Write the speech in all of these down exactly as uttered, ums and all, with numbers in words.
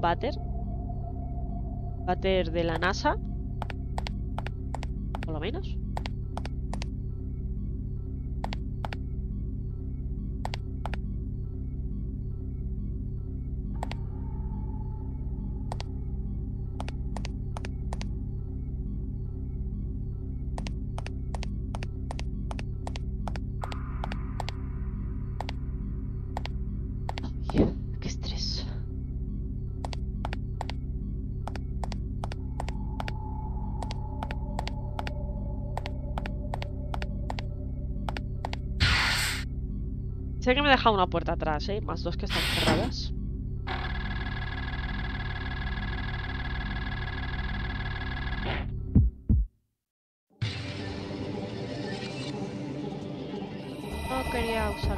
váter. Váter de la NASA. Por lo menos. Ay, qué estrés. Sé que me he dejado una puerta atrás, ¿eh? Más dos que están cerradas. No quería usar.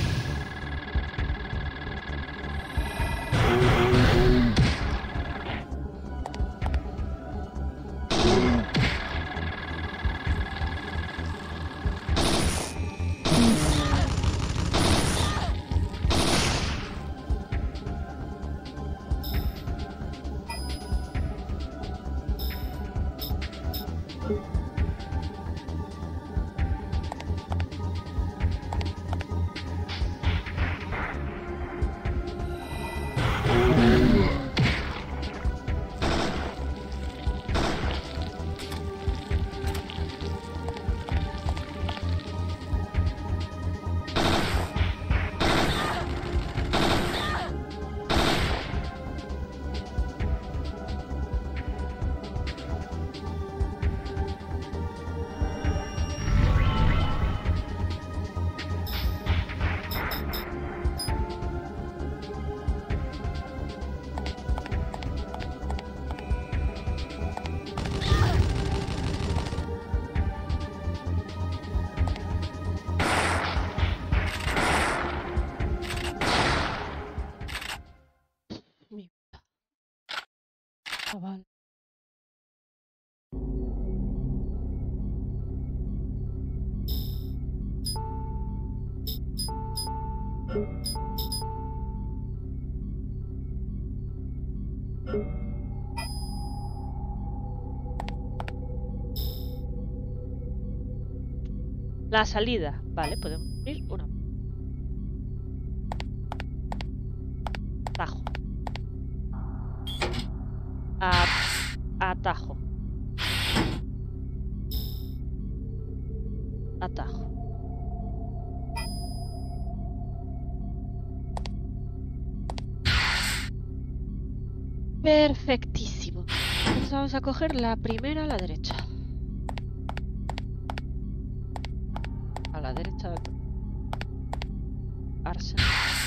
Chaval. La salida. Vale, podemos abrir una. Atajo. A... Atajo. Atajo. Perfectísimo. Entonces vamos a coger la primera a la derecha. A la derecha del Arsenal.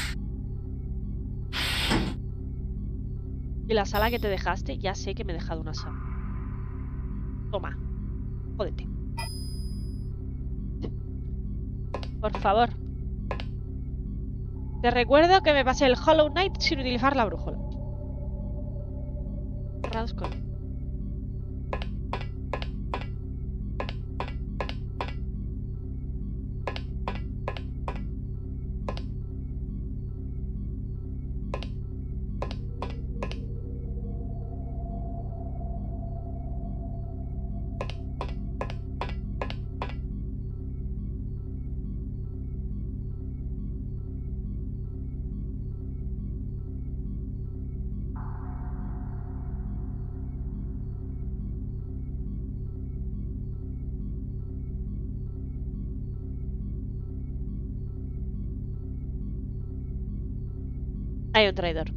Y la sala que te dejaste, ya sé que me he dejado una sala. Toma. Jódete. Por favor. Te recuerdo que me pasé el Hollow Knight sin utilizar la brújula. Cerrados con... Hay un traidor.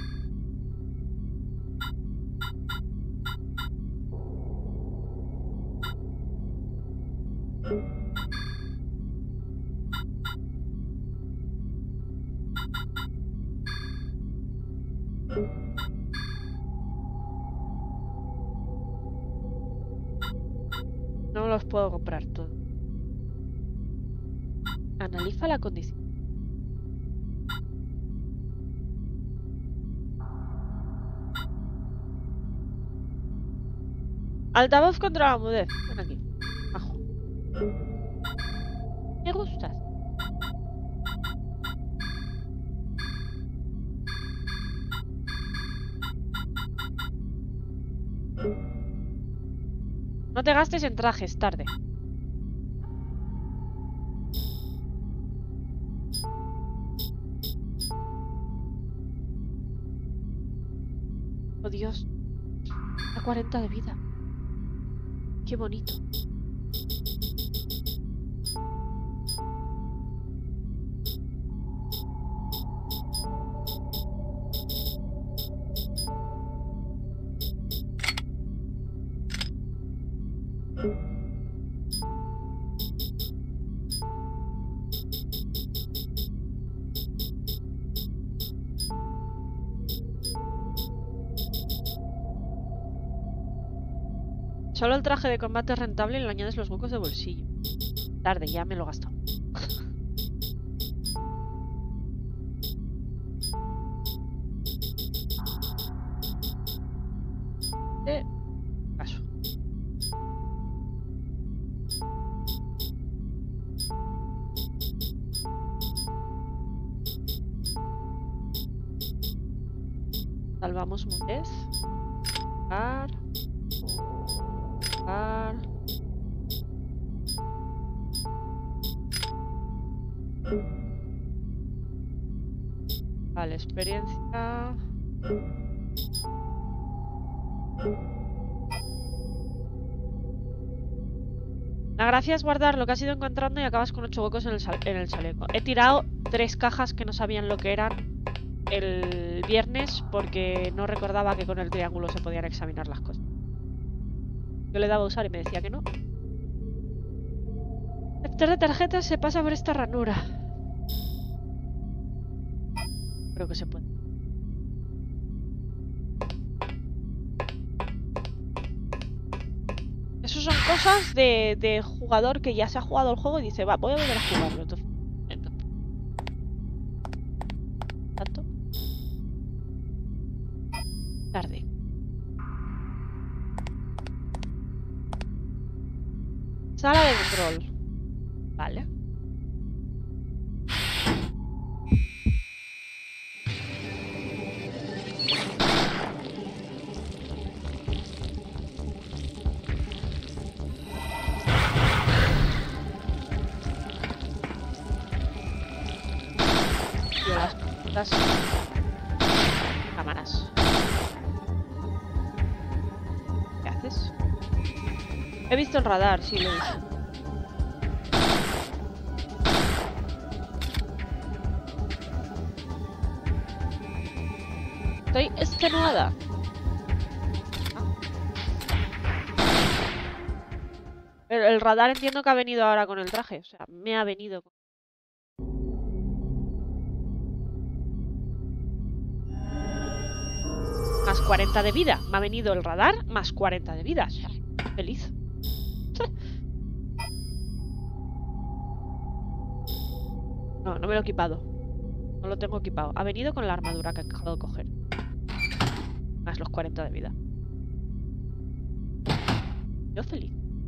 No los puedo comprar todos. Analiza la condición. Altavoz contra la mudez. Ven aquí. Ajo. Me gustas. No te gastes en trajes, tarde. Oh, Dios. A cuarenta de vida. Qué bonito. Solo el traje de combate es rentable y le añades los huecos de bolsillo. Tarde, ya me lo he gastado. Eh, paso. Salvamos una vez. Par. Par. Vale, experiencia. La gracia es guardar lo que has ido encontrando y acabas con ocho huecos en el, en el chaleco. He tirado tres cajas que no sabían lo que eran el viernes porque no recordaba que con el triángulo se podían examinar las cosas. Yo le daba a usar y me decía que no. El lector de tarjetas se pasa por esta ranura. Creo que se puede. Eso son cosas de, de jugador que ya se ha jugado el juego y dice, va, voy a volver a jugarlo. Entonces, entonces. ¿Tanto? Tarde. Sala de control. Vale. Las cámaras. ¿Qué haces? He visto el radar, sí lo he visto. Estoy extenuada. Ah. El, el radar entiendo que ha venido ahora con el traje. O sea, me ha venido con... Más cuarenta de vida. Me ha venido el radar más cuarenta de vida. O sea, feliz. No, no me lo he equipado. No lo tengo equipado. Ha venido con la armadura que acabo de coger. Más los cuarenta de vida. Yo feliz.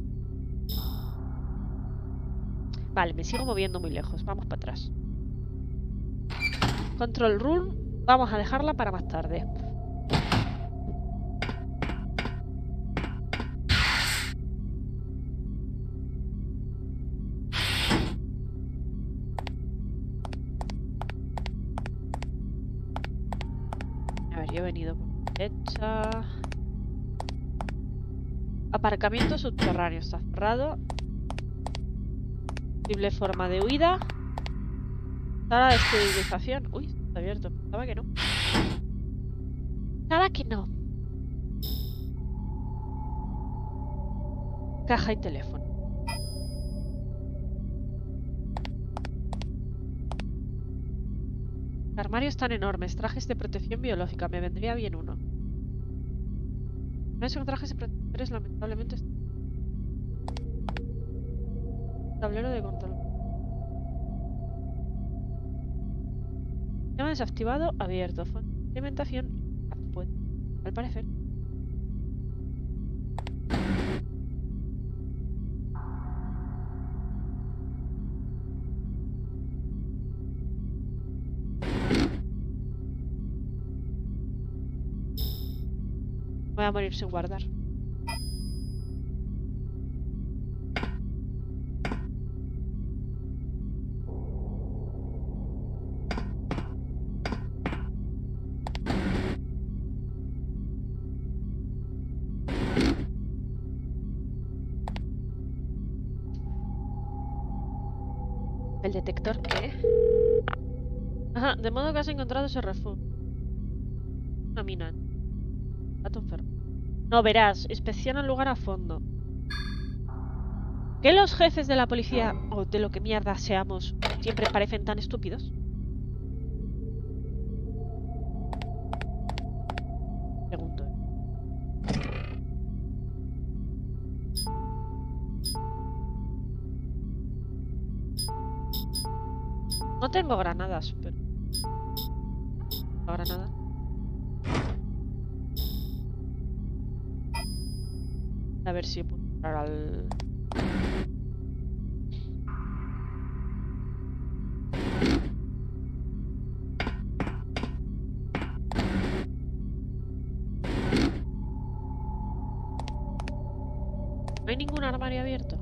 Vale, me sigo moviendo muy lejos. Vamos para atrás. Control room. Vamos a dejarla para más tarde. A ver, yo he venido por la derecha. Aparcamiento subterráneo. Está cerrado. Posible forma de huida. Sala de esterilización. Uy, está abierto. Pensaba que no. Nada que no. Caja y teléfono. Armarios tan enormes. Trajes de protección biológica. Me vendría bien uno. No es un traje de protectores, lamentablemente. Tablero de control. Sistema desactivado, abierto. Alimentación. Pues, al parecer. Voy a morir sin guardar. ¿El detector qué? Ajá, de modo que has encontrado ese refugio. Una mina. Gato enfermo. No, verás, inspecciona el lugar a fondo. ¿Que los jefes de la policía, o de lo que mierda seamos, siempre parecen tan estúpidos? Pregunto. No tengo granadas, pero... ¿No granada? A ver si puedo entrar al... ¿No hay ningún armario abierto?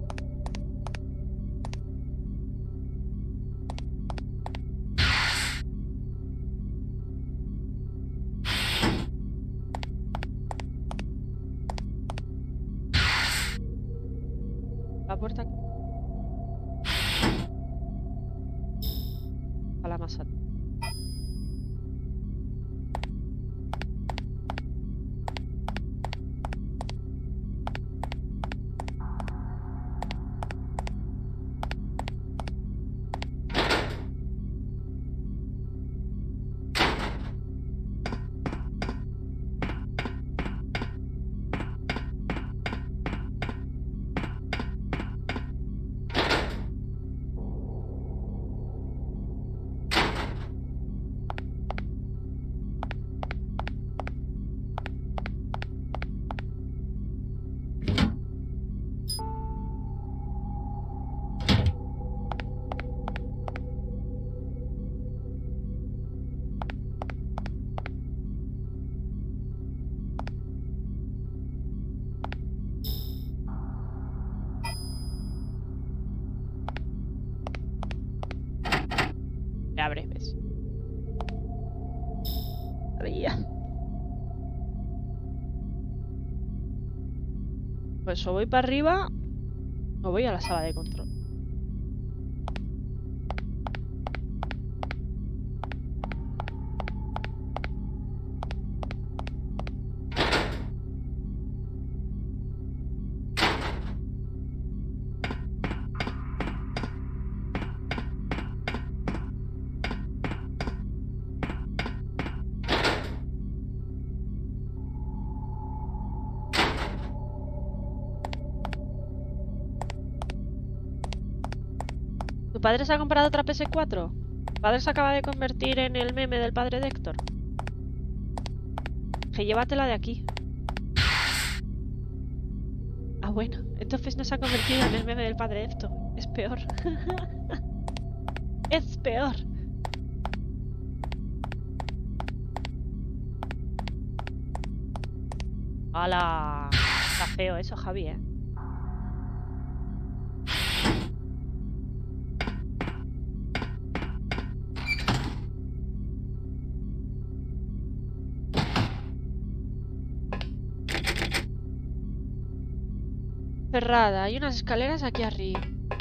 La puerta... A la masa. Me abre, ¿ves? Sabía. Pues o voy para arriba o voy a la sala de control. ¿Tu padre se ha comprado otra P S cuatro? ¿Tu padre se acaba de convertir en el meme del padre de Héctor? Que llévatela de aquí. Ah, bueno. Entonces no se ha convertido en el meme del padre de Héctor. Es peor. Es peor. ¡Hala! Está feo eso, Javi, ¿eh? Cerrada. Hay unas escaleras aquí arriba.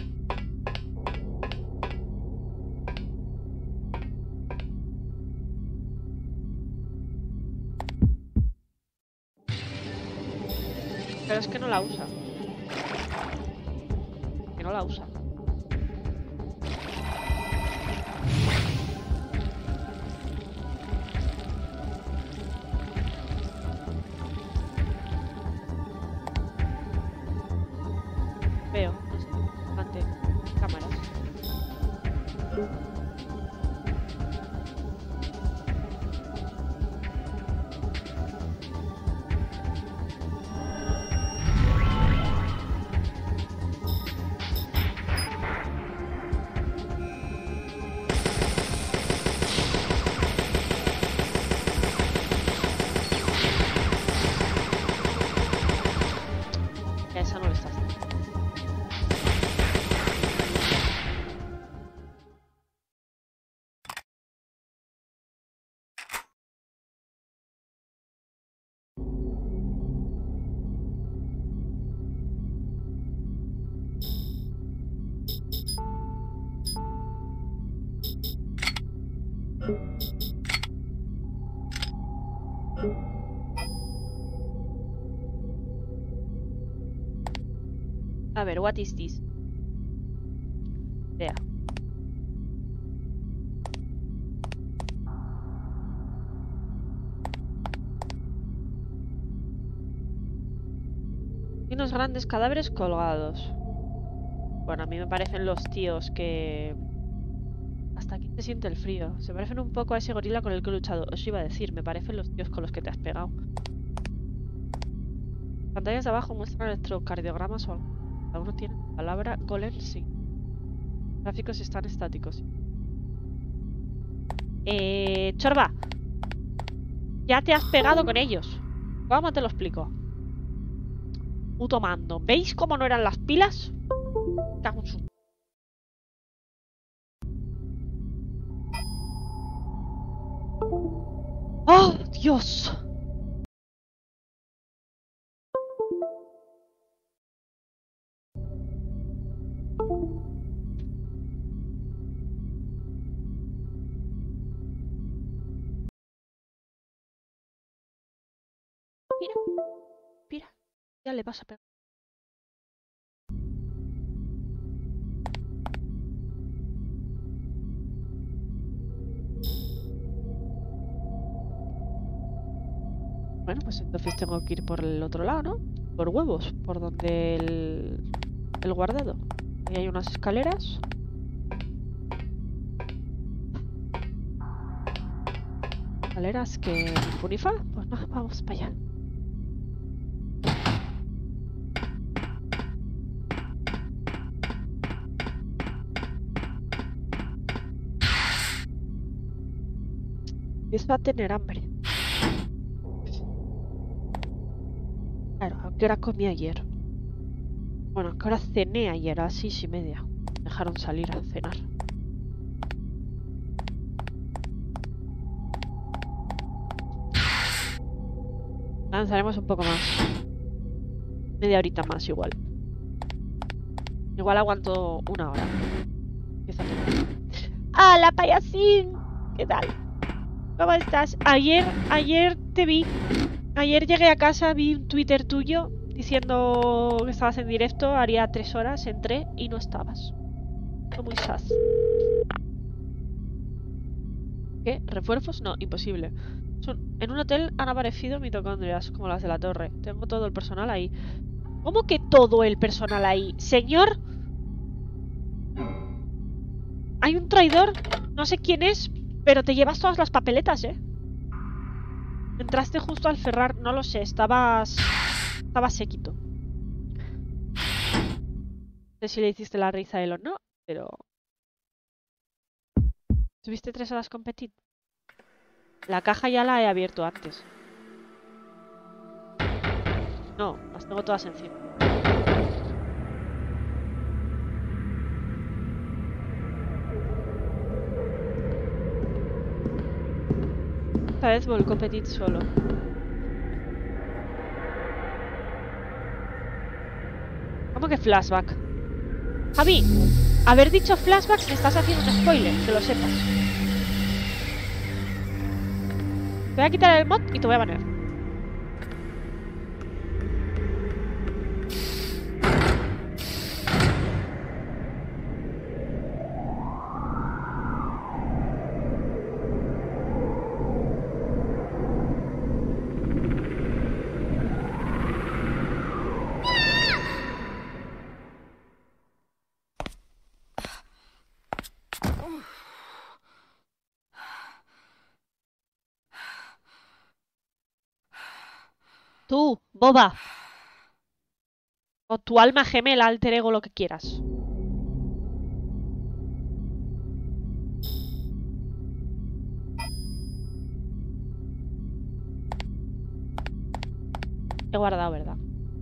Pero es que no la usa. Que no la usa. Veo, no sé, ante cámaras. Ya esa no lo está haciendo. A ver, what is this? Vea. Y unos grandes cadáveres colgados. Bueno, a mí me parecen los tíos que... Hasta aquí se siente el frío. Se parecen un poco a ese gorila con el que he luchado. Os iba a decir, me parecen los tíos con los que te has pegado. Pantallas de abajo muestran electrocardiogramas o algo. Cada uno tiene la palabra golem, sí. Los gráficos están estáticos. Eh... Chorba. Ya te has pegado con ellos. ¿Cómo te lo explico? Puto mando. ¿Veis cómo no eran las pilas? Cago en su... ¡Oh, Dios! Mira, mira, ya le vas a pegar. Bueno, pues entonces tengo que ir por el otro lado, ¿no? Por huevos, por donde el, el guardado. Ahí hay unas escaleras. Escaleras que... Punifa, pues no, vamos para allá. Empiezo a tener hambre. Claro, ¿a qué hora comí ayer? Bueno, ¿a qué hora cené ayer? A las seis y media. Me dejaron salir a cenar. Avanzaremos un poco más. Media horita más igual. Igual aguanto una hora. Empieza a tomar. ¡Ah, la payasín! ¿Qué tal? ¿Cómo estás? Ayer, ayer te vi. Ayer llegué a casa, vi un Twitter tuyo diciendo que estabas en directo, haría tres horas, entré y no estabas. Fue muy sad. ¿Qué? ¿Refuerzos? No, imposible. Son... En un hotel han aparecido mitocondrias, como las de la torre. Tengo todo el personal ahí. ¿Cómo que todo el personal ahí? Señor... Hay un traidor, no sé quién es, pero te llevas todas las papeletas, ¿eh? Entraste justo al cerrar, no lo sé, estabas... Estabas séquito. No sé si le hiciste la risa a él o no, pero... ¿Tuviste tres horas con Petit? La caja ya la he abierto antes. No, las tengo todas encima. Esta vez volcó Petit solo. ¿Cómo que flashback? Javi, haber dicho flashback me estás haciendo un spoiler, que lo sepas. Te voy a quitar el mod y te voy a banear. Tú, boba. O tu alma gemela, alter ego, lo que quieras. He guardado, ¿verdad?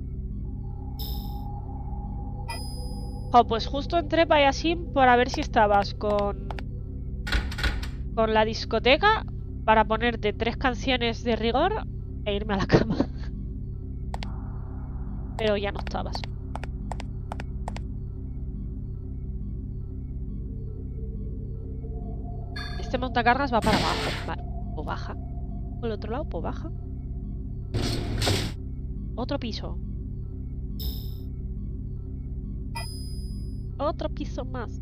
Oh, pues justo entré para así para ver si estabas con... Con la discoteca para ponerte tres canciones de rigor e irme a la cama. Pero ya no estabas. este montacargas va para abajo. Vale. O baja. Por el otro lado, pues baja. Otro piso. Otro piso más.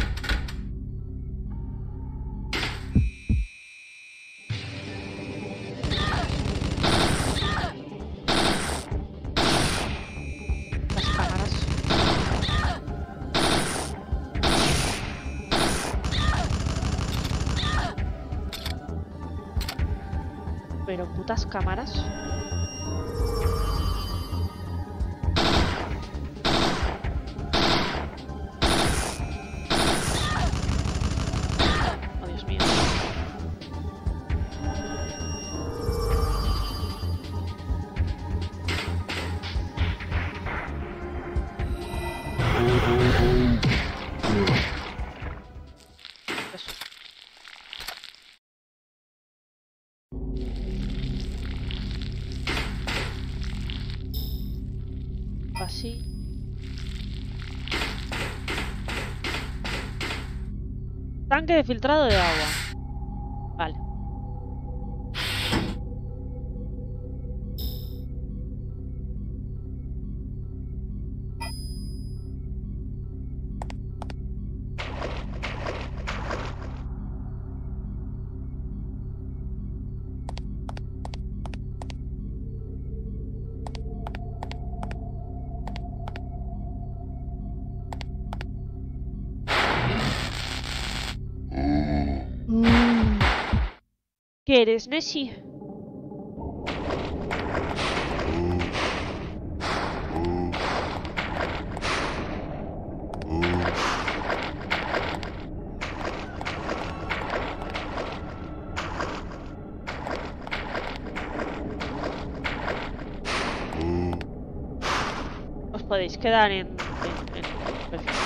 Las cámaras. Pero putas cámaras. Oh, Dios mío. Eso. Así. Tanque de filtrado de agua. Vale. ¿Qué eres, Nessie? Os podéis quedar en... en, en... Perfecto.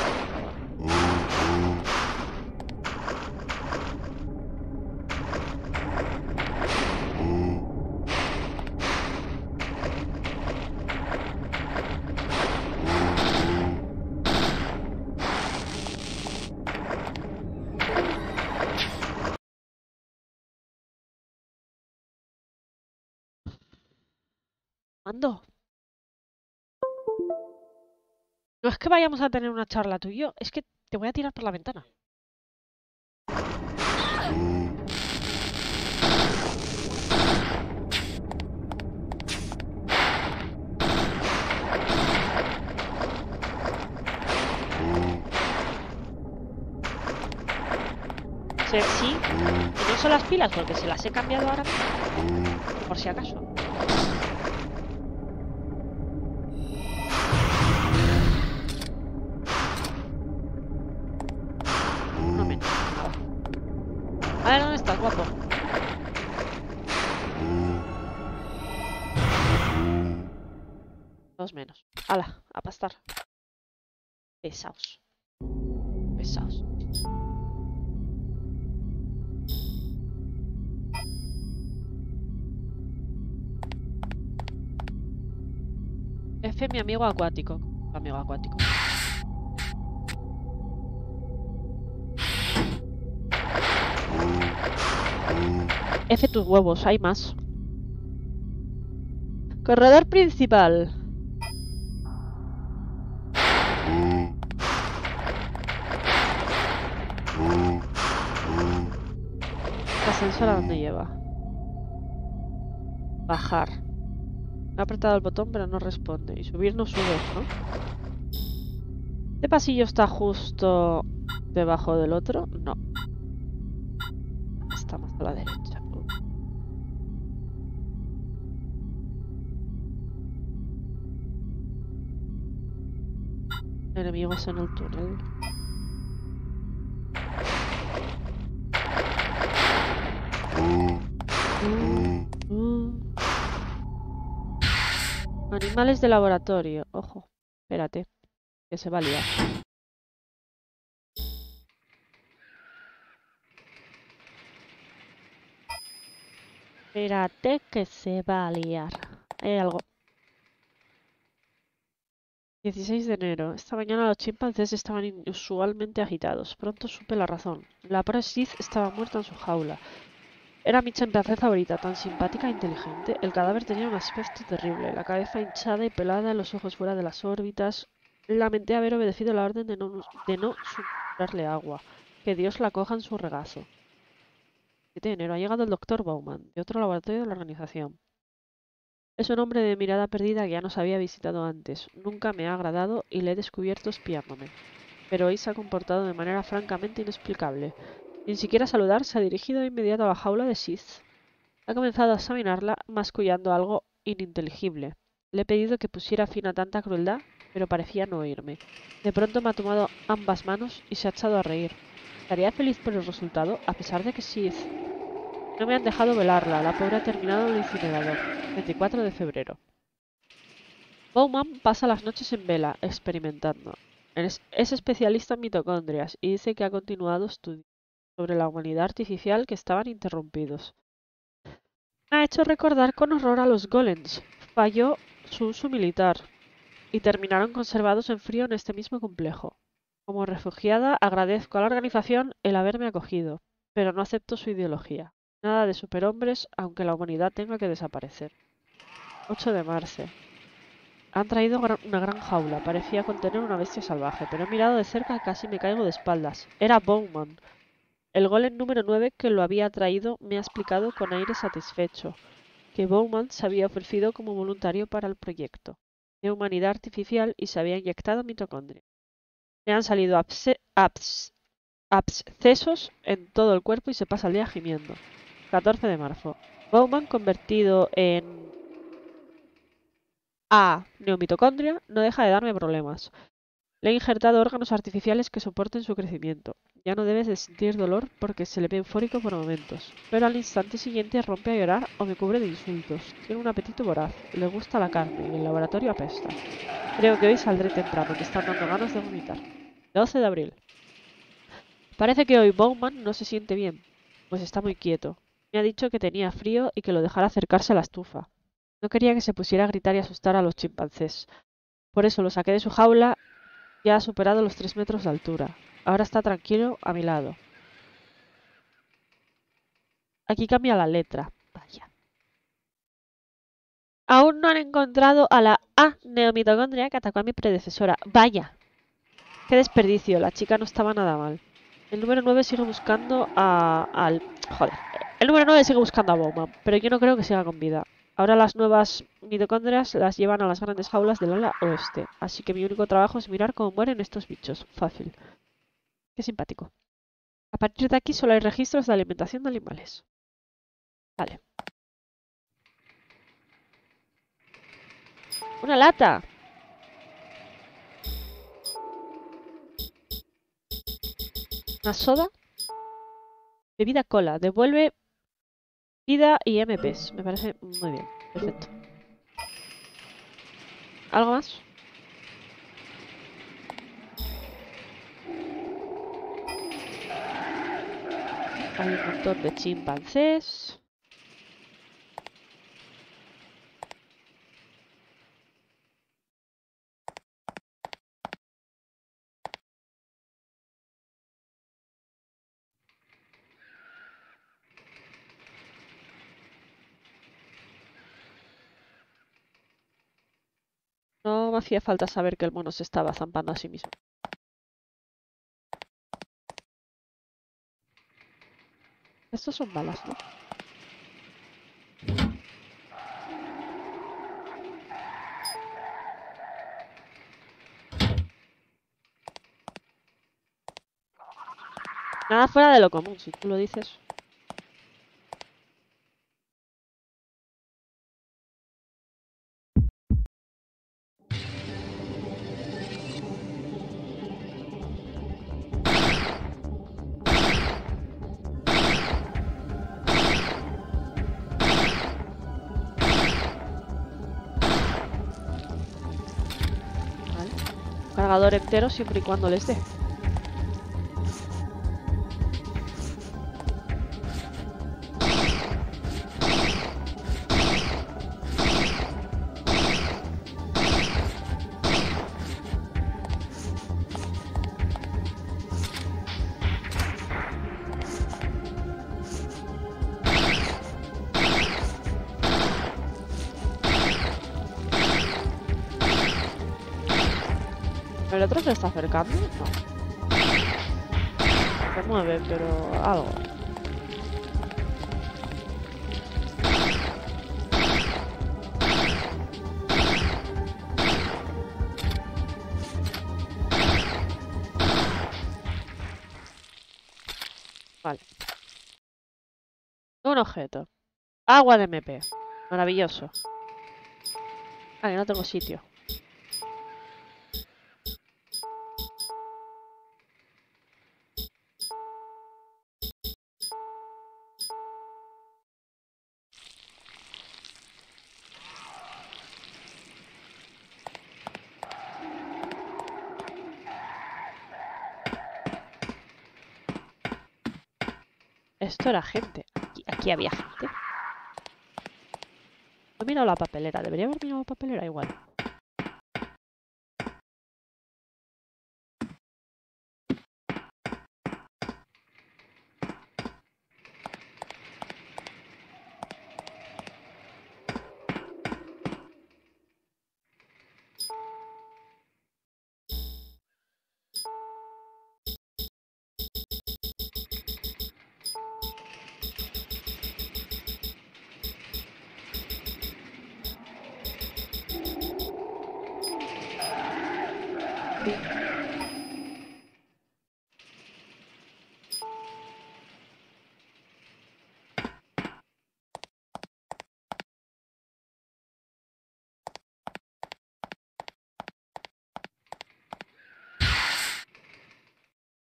Mando. No es que vayamos a tener una charla tú y yo, es que te voy a tirar por la ventana. Sí, sí. Y no son las pilas porque se las he cambiado ahora mismo. Por si acaso. No menos. Nada. A ver, ¿dónde estás, guapo? Dos menos. Hala, a pastar. Pesaos. Pesaos. F, mi amigo acuático. Amigo acuático. F tus huevos, hay más. Corredor principal. ¿El ascensor a dónde lleva? Bajar. He apretado el botón pero no responde. Y subir no subes, ¿no? ¿Este pasillo está justo debajo del otro? No. Está más a la derecha. Enemigos en el túnel. Mm, mm. Animales de laboratorio. Ojo. Espérate. Que se va a liar. Espérate que se va a liar. Hay algo. dieciséis de enero. Esta mañana los chimpancés estaban inusualmente agitados. Pronto supe la razón. La pobre Sid estaba muerta en su jaula. Era mi chimpancé favorita, tan simpática e inteligente. El cadáver tenía un aspecto terrible, la cabeza hinchada y pelada, los ojos fuera de las órbitas. Lamenté haber obedecido la orden de no, de no suministrarle agua. Que Dios la coja en su regazo. siete de enero. Ha llegado el doctor Bowman, de otro laboratorio de la organización. Es un hombre de mirada perdida que ya nos había visitado antes. Nunca me ha agradado y le he descubierto espiándome. Pero hoy se ha comportado de manera francamente inexplicable. Sin siquiera saludar, se ha dirigido de inmediato a la jaula de Sid. Ha comenzado a examinarla, mascullando algo ininteligible. Le he pedido que pusiera fin a tanta crueldad, pero parecía no oírme. De pronto me ha tomado ambas manos y se ha echado a reír. ¿Estaría feliz por el resultado, a pesar de que Sid... No me han dejado velarla, la pobre ha terminado en el incinerador. veinticuatro de febrero. Bowman pasa las noches en vela, experimentando. Es, es especialista en mitocondrias y dice que ha continuado estudios sobre la humanidad artificial que estaban interrumpidos. Me ha hecho recordar con horror a los golems. Falló su uso militar y terminaron conservados en frío en este mismo complejo. Como refugiada agradezco a la organización el haberme acogido, pero no acepto su ideología. Nada de superhombres, aunque la humanidad tenga que desaparecer. ocho de marzo. Han traído una gran jaula. Parecía contener una bestia salvaje, pero he mirado de cerca y casi me caigo de espaldas. Era Bowman. El golem número nueve que lo había traído me ha explicado con aire satisfecho que Bowman se había ofrecido como voluntario para el proyecto de humanidad artificial y se había inyectado mitocondria. Le han salido abscesos en todo el cuerpo y se pasa el día gimiendo. catorce de marzo. Bowman convertido en A neomitocondria no deja de darme problemas. Le he injertado órganos artificiales que soporten su crecimiento. Ya no debes de sentir dolor porque se le ve eufórico por momentos, pero al instante siguiente rompe a llorar o me cubre de insultos. Tiene un apetito voraz, le gusta la carne y el laboratorio apesta. Creo que hoy saldré temprano, me están dando ganas de vomitar. doce de abril. Parece que hoy Bowman no se siente bien, pues está muy quieto. Me ha dicho que tenía frío y que lo dejara acercarse a la estufa. No quería que se pusiera a gritar y asustar a los chimpancés. Por eso lo saqué de su jaula. Ya ha superado los tres metros de altura. Ahora está tranquilo a mi lado. Aquí cambia la letra. Vaya. Aún no han encontrado a la A neomitocondria que atacó a mi predecesora. Vaya. Qué desperdicio. La chica no estaba nada mal. El número nueve sigue buscando a... al... Joder. El número nueve sigue buscando a Bowman, pero yo no creo que siga con vida. Ahora las nuevas mitocondrias las llevan a las grandes jaulas del ala oeste, así que mi único trabajo es mirar cómo mueren estos bichos. Fácil. Qué simpático. A partir de aquí solo hay registros de alimentación de animales. Vale. ¡Una lata! ¿Una soda? Bebida cola. Devuelve vida y M Ps. Me parece muy bien. Perfecto. ¿Algo más? Hay un montón de chimpancés. No me hacía falta saber que el mono se estaba zampando a sí mismo. Estos son balas, ¿no? Nada fuera de lo común, si tú lo dices. Vale. Cargador entero siempre y cuando les dé. ¿El otro se está acercando? No. Se mueve, pero algo. Vale. Un objeto. Agua de M P. Maravilloso. Ah, que no tengo sitio. Esto era gente. Aquí, aquí había gente. No he mirado la papelera. Debería haber mirado la papelera igual. Sí.